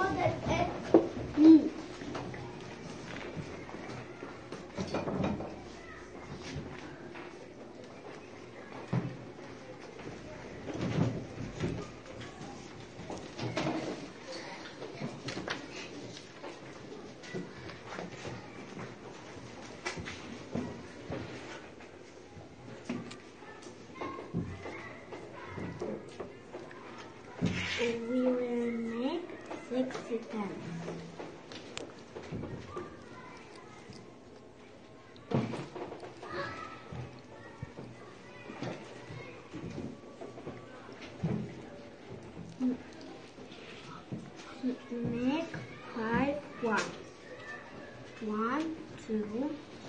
We will make 6 stems. Make 5 ones. 1, 2,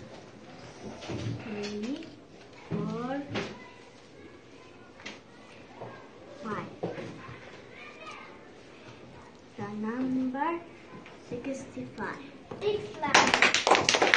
3, 4, 5. The number 65. 6 left.